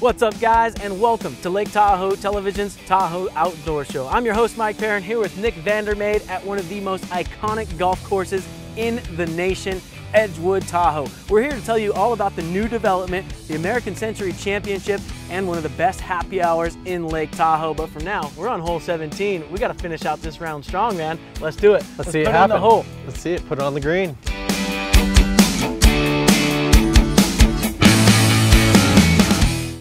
What's up, guys, and welcome to Lake Tahoe Television's Tahoe Outdoor Show. I'm your host, Mike Perrin, here with Nick Vandermeide at one of the most iconic golf courses in the nation, Edgewood, Tahoe. We're here to tell you all about the new development, the American Century Championship, and one of the best happy hours in Lake Tahoe. But for now, we're on hole 17. We got to finish out this round strong, man. Let's do it. Let's see it put happen. it on the hole. Let's see it. Put it on the green.